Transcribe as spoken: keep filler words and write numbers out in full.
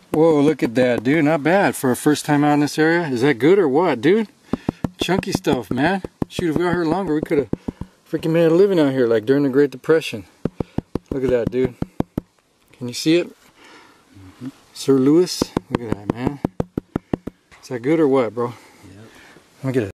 Whoa, look at that, dude. Not bad for a first time out in this area. Is that good or what, dude? Chunky stuff, man. Shoot, if we were out here longer, we could have freaking made a living out here like during the Great Depression. Look at that, dude. Can you see it? Mm-hmm. Sir Lewis? Look at that, man. Is that good or what, bro? Yep. Let me get it.